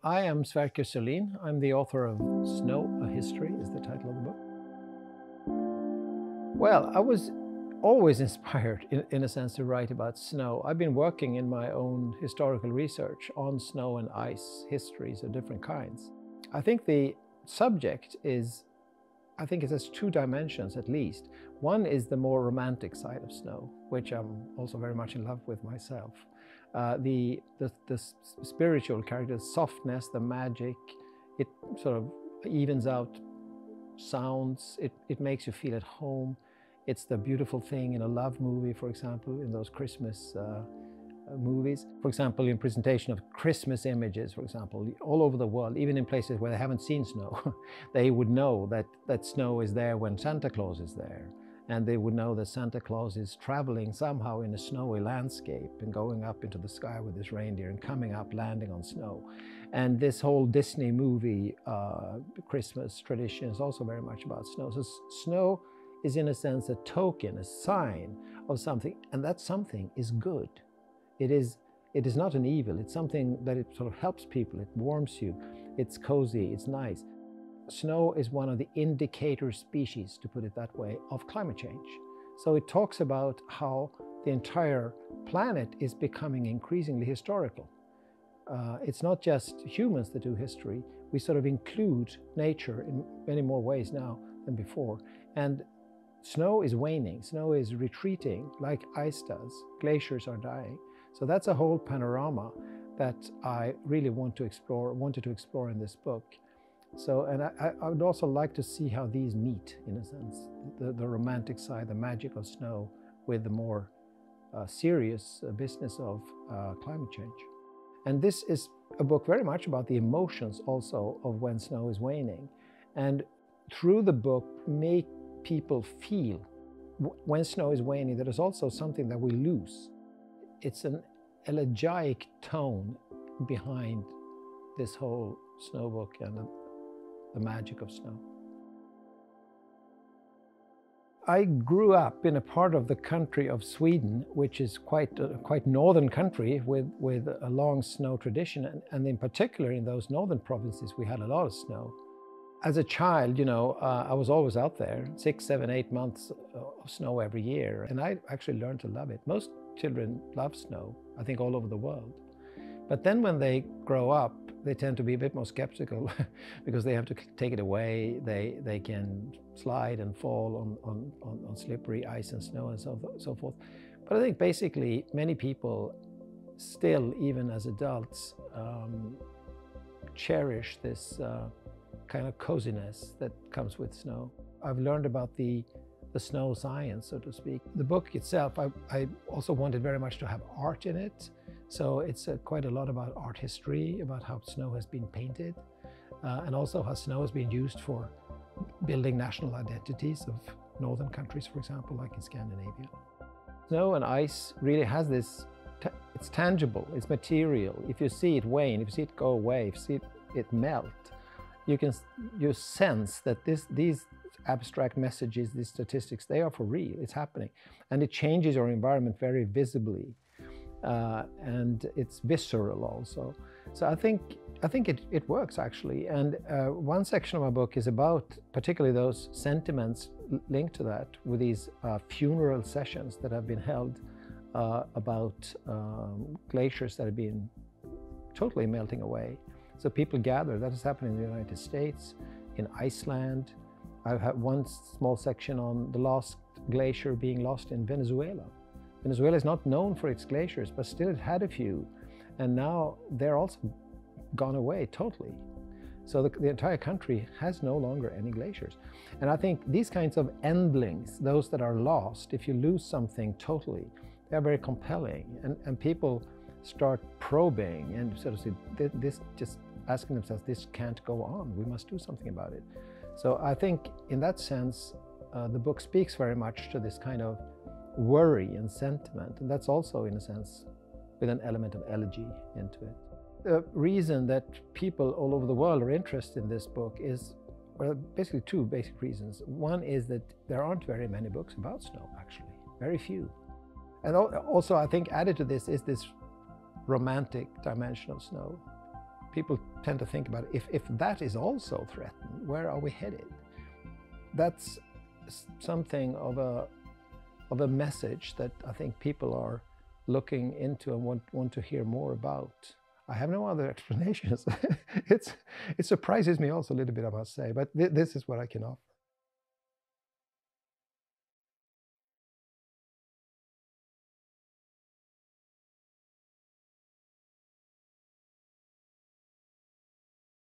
I am Sverker Sörlin. I'm the author of Snow, A History is the title of the book. Well, I was always inspired, in a sense, to write about snow. I've been working in my own historical research on snow and ice histories of different kinds. I think the subject it has two dimensions at least. One is the more romantic side of snow, which I'm also very much in love with myself. The spiritual character, the softness, the magic, it sort of evens out sounds, it makes you feel at home. It's the beautiful thing in a love movie, for example, in those Christmas movies. For example, in presentation of Christmas images, for example, all over the world, even in places where they haven't seen snow, they would know that snow is there when Santa Claus is there. And they would know that Santa Claus is traveling somehow in a snowy landscape and going up into the sky with his reindeer and coming up, landing on snow. And this whole Disney movie Christmas tradition is also very much about snow. So snow is in a sense a token, a sign of something, and that something is good. It is not an evil, it's something that it sort of helps people, it warms you, it's cozy, it's nice. Snow is one of the indicator species, to put it that way, of climate change. So it talks about how the entire planet is becoming increasingly historical. It's not just humans that do history, we sort of include nature in many more ways now than before. And snow is waning, snow is retreating like ice does, glaciers are dying. So that's a whole panorama that I really wanted to explore in this book. So, and I would also like to see how these meet, in a sense, the romantic side, the magic of snow, with the more serious business of climate change. And this is a book very much about the emotions also of when snow is waning. And through the book, make people feel when snow is waning, there is also something that we lose. It's an elegiac tone behind this whole snow book and the magic of snow. I grew up in a part of the country of Sweden, which is quite northern country with a long snow tradition, and in particular in those northern provinces we had a lot of snow. As a child, you know, I was always out there, 6, 7, 8 months of snow every year, and I actually learned to love it. Most children love snow, I think, all over the world. But then when they grow up, they tend to be a bit more skeptical because they have to take it away. They can slide and fall on slippery ice and snow and so forth. But I think basically many people still, even as adults, cherish this kind of coziness that comes with snow. I've learned about the snow science, so to speak. The book itself, I also wanted very much to have art in it. So it's quite a lot about art history, about how snow has been painted, and also how snow has been used for building national identities of northern countries, for example, like in Scandinavia. Snow and ice really has this, it's tangible, it's material. If you see it wane, if you see it go away, if you see it melt, you sense that these abstract messages, these statistics, they are for real, it's happening. And it changes your environment very visibly. And it's visceral also. So I think it works actually. And one section of my book is about particularly those sentiments linked to that, with these funeral sessions that have been held about glaciers that have been totally melting away. So people gather. That has happened in the United States, in Iceland. I've had one small section on the last glacier being lost in Venezuela. Venezuela is not known for its glaciers, but still it had a few. And now they're also gone away totally. So the entire country has no longer any glaciers. And I think these kinds of endlings, those that are lost, if you lose something totally, they're very compelling. And people start probing and sort of say, this, just asking themselves, this can't go on, we must do something about it. So I think in that sense, the book speaks very much to this kind of worry and sentiment, and that's also in a sense with an element of elegy into it. The reason that people all over the world are interested in this book is, well, basically two basic reasons. One is that there aren't very many books about snow, actually, very few. And also I think added to this is this romantic dimension of snow. people tend to think about if that is also threatened, where are we headed? That's something of a message that I think people are looking into and want to hear more about. I have no other explanations. It surprises me also a little bit, I must say, but this is what I can offer.